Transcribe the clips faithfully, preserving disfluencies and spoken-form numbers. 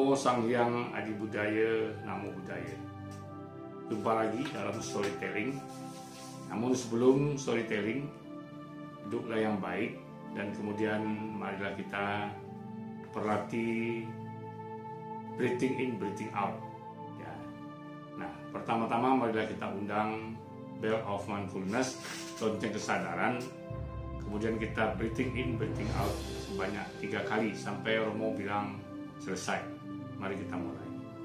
Namo Sang Hyang Adi Budaya, Namo Budaya. Jumpa lagi dalam storytelling. Namun sebelum storytelling, duduklah yang baik dan kemudian marilah kita perhati breathing in, breathing out. Ya. Nah, pertama-tama marilah kita undang bell of mindfulness, lonceng kesadaran. Kemudian kita breathing in, breathing out sebanyak tiga kali sampai Romo bilang selesai. Mari kita mulai.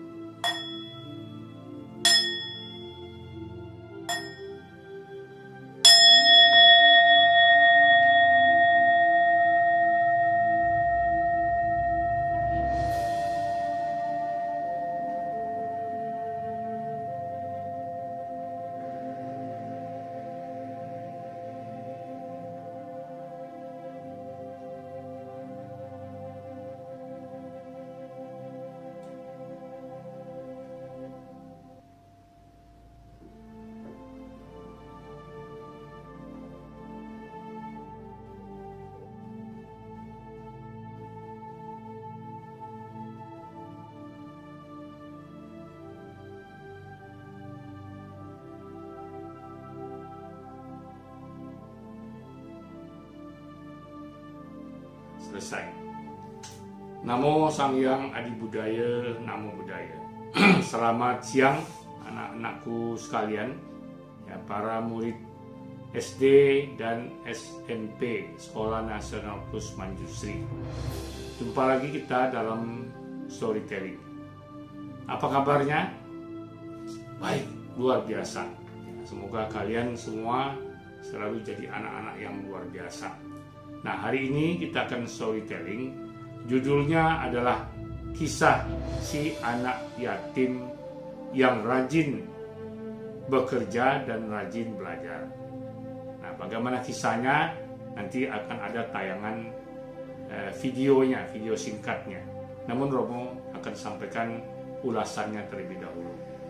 Selesai. Namo Sang Hyang Adi Budaya, Namo Budaya. Selamat siang anak-anakku sekalian, ya, para murid S D dan S M P Sekolah Nasional Plus Manjusri. Jumpa lagi kita dalam storytelling. Apa kabarnya? Baik, luar biasa. Semoga kalian semua selalu jadi anak-anak yang luar biasa. Nah, hari ini kita akan storytelling. Judulnya adalah kisah si anak yatim yang rajin bekerja dan rajin belajar. Nah, bagaimana kisahnya? Nanti akan ada tayangan eh, videonya, video singkatnya. Namun Romo akan sampaikan ulasannya terlebih dahulu.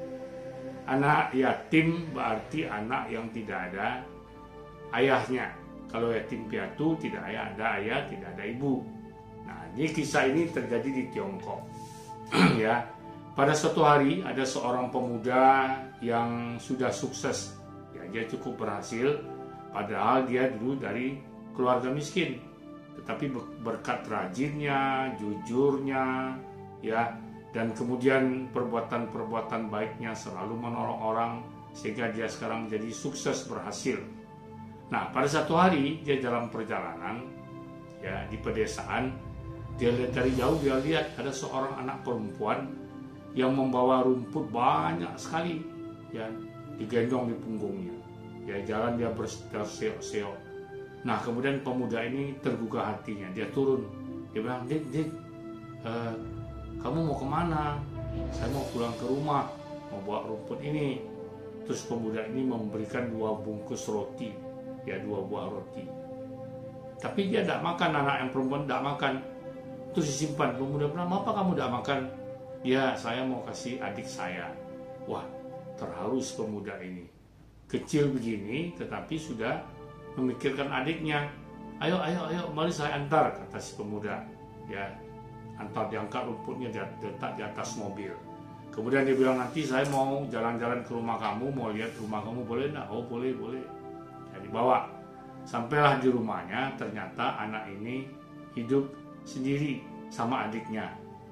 Anak yatim berarti anak yang tidak ada ayahnya. Kalau yatim piatu tidak ayah, ada ayah, tidak ada ibu. Nah, ini kisah ini terjadi di Tiongkok. Ya, pada suatu hari ada seorang pemuda yang sudah sukses. Ya, dia cukup berhasil. Padahal dia dulu dari keluarga miskin. Tetapi berkat rajinnya, jujurnya, ya, dan kemudian perbuatan-perbuatan baiknya selalu menolong orang sehingga dia sekarang menjadi sukses berhasil. Nah, pada satu hari dia dalam perjalanan, ya, di pedesaan, dia lihat dari jauh, dia lihat ada seorang anak perempuan yang membawa rumput banyak sekali, ya, digendong di punggungnya. Ya, jalan dia berseok-seok. Nah, kemudian pemuda ini tergugah hatinya, dia turun, dia bilang, "Dik, Dik, eh, kamu mau kemana? Saya mau pulang ke rumah, mau bawa rumput ini." Terus pemuda ini memberikan dua bungkus roti. Ya, dua buah roti. Tapi dia tidak makan, anak yang perempuan tidak makan. Terus disimpan. Pemuda bilang, "Apa kamu tidak makan?" "Ya, saya mau kasih adik saya." Wah, terharu pemuda ini. Kecil begini, tetapi sudah memikirkan adiknya. "Ayo, ayo, ayo, mari saya antar," kata si pemuda. Ya, antar, diangkat rumputnya, diletak di atas mobil. Kemudian dia bilang, "Nanti saya mau jalan-jalan ke rumah kamu, mau lihat rumah kamu, boleh enggak?" "Oh, boleh, boleh." Dibawa. Sampailah di rumahnya, ternyata anak ini hidup sendiri sama adiknya.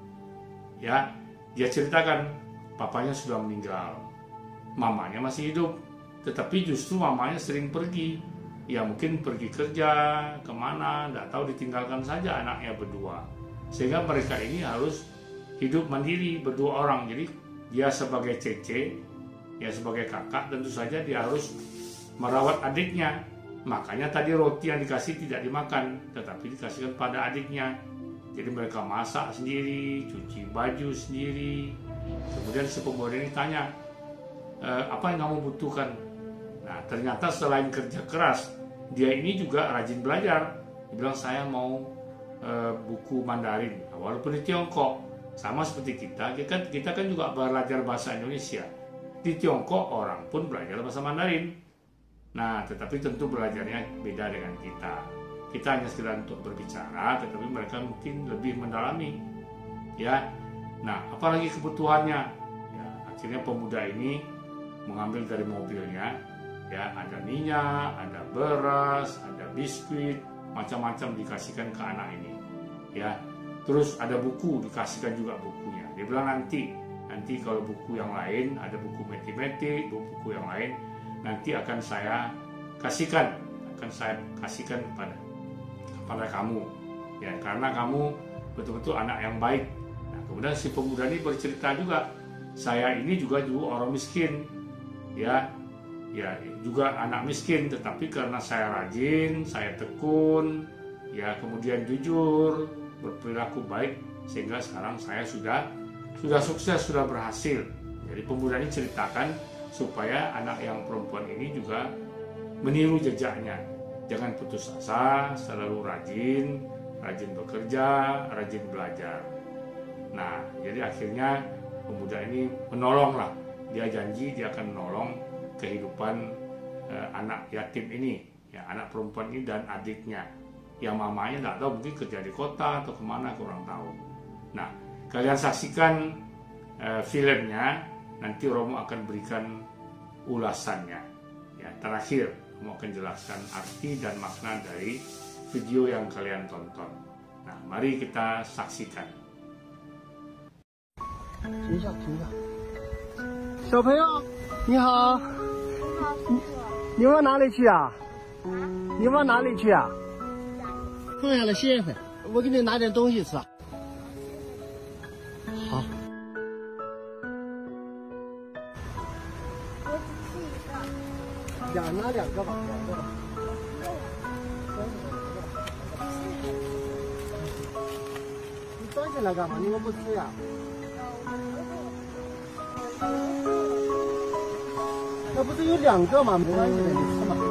Ya, dia ceritakan papanya sudah meninggal, mamanya masih hidup, tetapi justru mamanya sering pergi. Ya, mungkin pergi kerja kemana, tidak tahu, ditinggalkan saja anaknya berdua. Sehingga mereka ini harus hidup mandiri berdua orang. Jadi dia sebagai cece, ya sebagai kakak, tentu saja dia harus merawat adiknya. Makanya tadi roti yang dikasih tidak dimakan, tetapi dikasihkan pada adiknya. Jadi mereka masak sendiri, cuci baju sendiri. Kemudian si pemuda ini tanya, e, "Apa yang kamu butuhkan?" Nah, ternyata selain kerja keras, dia ini juga rajin belajar. Dia bilang, "Saya mau e, buku Mandarin." Nah, walaupun di Tiongkok, sama seperti kita, kita kan, kita kan juga belajar bahasa Indonesia. Di Tiongkok orang pun belajar bahasa Mandarin. Nah, tetapi tentu belajarnya beda dengan kita. Kita hanya sekedar untuk berbicara, tetapi mereka mungkin lebih mendalami. Ya, Nah, apalagi kebutuhannya? Ya, akhirnya pemuda ini mengambil dari mobilnya, ya ada minyak, ada beras, ada biskuit, macam-macam dikasihkan ke anak ini. Ya, terus ada buku, dikasihkan juga bukunya. Dia bilang nanti, nanti kalau buku yang lain, ada buku matematik, buku yang lain, nanti akan saya kasihkan, akan saya kasihkan kepada kepada kamu. Ya, karena kamu betul-betul anak yang baik. Nah, kemudian si pemuda ini bercerita juga, saya ini juga juga orang miskin, ya, ya juga anak miskin, tetapi karena saya rajin, saya tekun, ya kemudian jujur, berperilaku baik, sehingga sekarang saya sudah sudah sukses, sudah berhasil. Jadi pemuda ini ceritakan supaya anak yang perempuan ini juga meniru jejaknya. Jangan putus asa, selalu rajin, rajin bekerja, rajin belajar. Nah, jadi akhirnya pemuda ini menolonglah. Dia janji dia akan menolong kehidupan eh, anak yatim ini, ya anak perempuan ini dan adiknya. Yang mamanya tidak tahu, mungkin kerja di kota atau kemana, kurang tahu. Nah, kalian saksikan eh, filmnya, nanti Romo akan berikan ulasannya. Ya, terakhir Romo akan jelaskan arti dan makna dari video yang kalian tonton. Nah, mari kita saksikan. 停下，停下。小朋友，你好。你你往哪里去啊？你往哪里去啊？坐下来歇一会，我给你拿点东西吃。好。 我只吃一个。 两拿两个吧，两个吧。你装起来干嘛？你们不吃呀？ 那不是有两个吗？没关系的，你吃吧。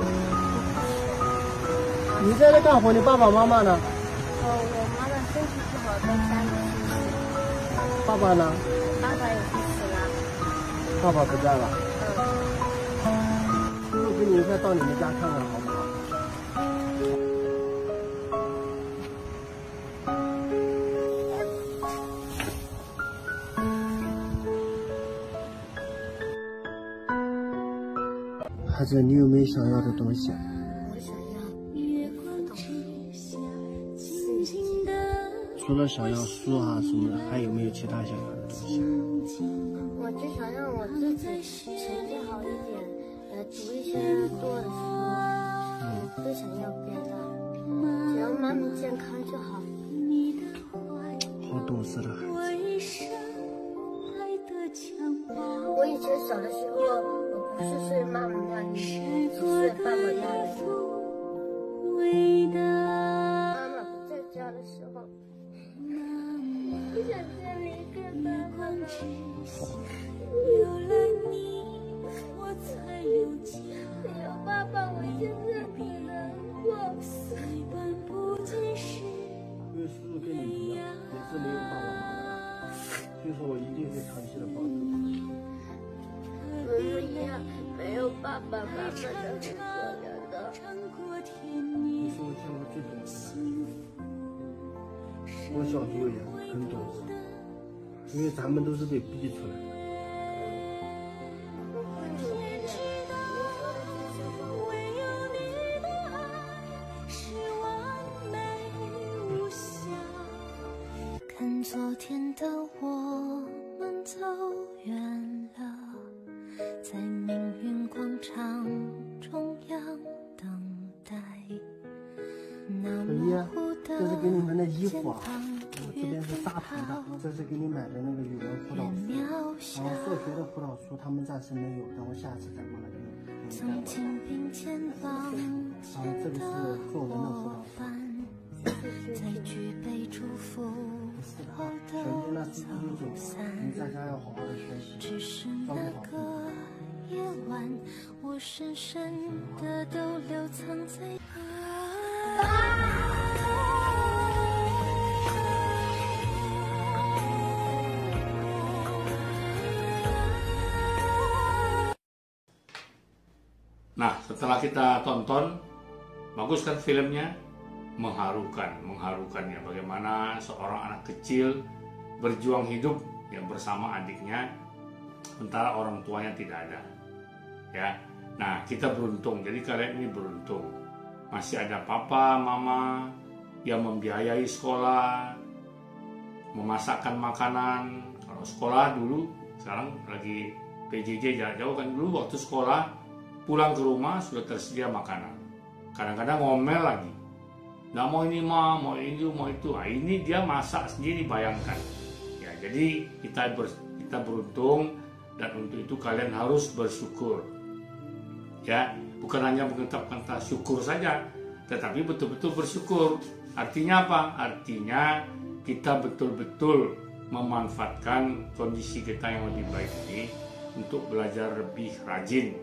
你在这干活，你爸爸妈妈呢？ 哦，我妈妈身体不好，在家里休息。 爸爸呢？ 爸爸也去死了。 爸爸不在了。 嗯。 我给你一块到你们家看看，好不好？ 孩子，你有没有想要的东西？ 我想要月光东西， 除了想要书啊什么的，还有没有其他想要的东西？ 我就想让我自己成绩好一点，呃，读一些多的书。嗯，不想要别的，只要妈咪健康就好。 好懂事的孩子。 我以前小的时候，我不是睡妈妈那里，是睡爸爸那里。妈妈不在家的时候，不想再离开爸爸了。有了你，我才有家。没有爸爸，我现在很难过。 因为叔叔跟你一样，也是没有爸爸妈妈，所以说我一定会长期的帮助你。 我们一样，没有爸爸，妈妈是很可怜的。 你是我见过最懂事的。我小时候也很懂事，因为咱们都是被逼出来的。 我会努力的。你说的这些话，我看昨天的我们走远了。 在命运广场中央等待，那模糊的这是给你们的衣服啊，我这边是大图的，这是给你买的那个语文辅导书，然后数学的辅导书他们暂时没有，等我下次再过来给你给你带过来。然后这个是作文的辅导书。 在举杯祝福后的走散， 大家要好好的学习， 只是那个夜晚，我深深的都留藏在。 Nah, setelah kita tonton, bagus kan filmnya? Mengharukan, mengharukan ya, bagaimana seorang anak kecil berjuang hidup yang bersama adiknya, sementara orang tuanya tidak ada. Ya, nah kita beruntung. Jadi kalian ini beruntung, masih ada papa, mama yang membiayai sekolah, memasakkan makanan. Kalau sekolah dulu, sekarang lagi P J J jarak jauh kan, dulu waktu sekolah pulang ke rumah sudah tersedia makanan. Kadang-kadang ngomel lagi, nggak mau ini mah, mau ini, mau itu. Nah, ini dia masak sendiri, bayangkan. Ya, jadi kita ber, kita beruntung, dan untuk itu kalian harus bersyukur. Ya, bukan hanya mengucapkan kata syukur saja, tetapi betul-betul bersyukur. Artinya apa? Artinya kita betul-betul memanfaatkan kondisi kita yang lebih baik ini untuk belajar lebih rajin.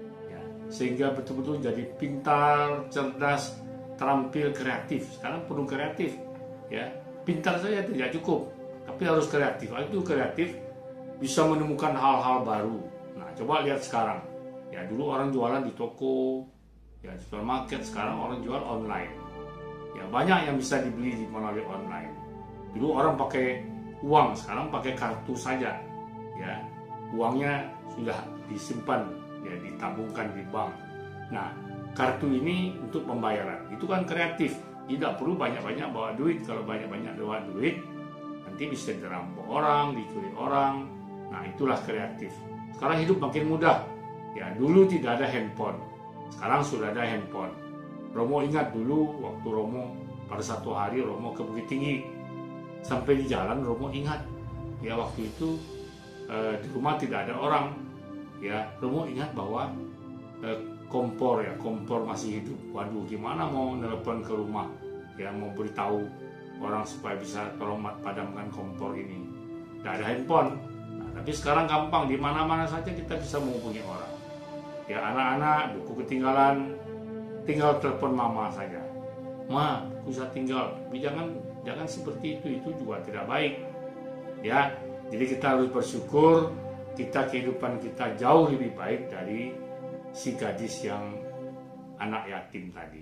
Sehingga betul-betul jadi pintar, cerdas, terampil, kreatif. Sekarang perlu kreatif, ya. Pintar saja tidak cukup, tapi harus kreatif. Itu kreatif bisa menemukan hal-hal baru. Nah, coba lihat sekarang. Ya, dulu orang jualan di toko, ya di supermarket. Sekarang orang jual online. Ya, banyak yang bisa dibeli melalui online. Dulu orang pakai uang, sekarang pakai kartu saja. Ya, uangnya sudah disimpan, ya ditabungkan di bank. Nah, kartu ini untuk pembayaran, itu kan kreatif, tidak perlu banyak-banyak bawa duit. Kalau banyak-banyak bawa duit, nanti bisa dirampok orang, dicuri orang. Nah, itulah kreatif. Sekarang hidup makin mudah. Ya, dulu tidak ada handphone, sekarang sudah ada handphone. Romo ingat dulu waktu Romo pada satu hari Romo ke Bukit Tinggi, sampai di jalan Romo ingat, ya waktu itu eh, di rumah tidak ada orang. Ya, Romo ingat bahwa eh, kompor ya kompor masih hidup. Waduh, gimana mau nelpon ke rumah, ya mau beritahu orang supaya bisa tolong padamkan kompor ini. Tidak ada handphone. Nah, tapi sekarang gampang, di mana-mana saja kita bisa menghubungi orang. Ya, anak-anak buku ketinggalan, tinggal telepon mama saja. Ma, buku saya tinggal. Tapi jangan jangan seperti itu, itu juga tidak baik. Ya, jadi kita harus bersyukur. Kita kehidupan kita jauh lebih baik dari si gadis yang anak yatim tadi.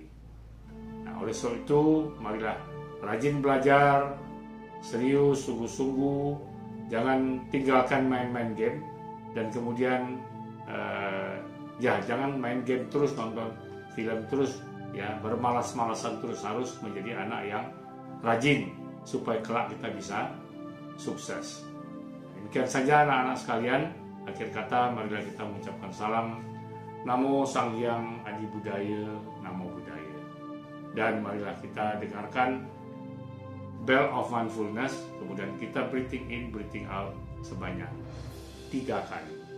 Nah, oleh sebab itu, marilah rajin belajar, serius, sungguh-sungguh, jangan tinggalkan main-main game, dan kemudian eh, ya jangan main game terus, nonton film terus, ya bermalas-malasan terus. Harus menjadi anak yang rajin supaya kelak kita bisa sukses. Demikian saja anak-anak sekalian, akhir kata marilah kita mengucapkan salam Namo Sang Hyang Adi Budaya, Namo Buddhaya. Dan marilah kita dengarkan Bell of Mindfulness, kemudian kita breathing in, breathing out sebanyak tiga kali.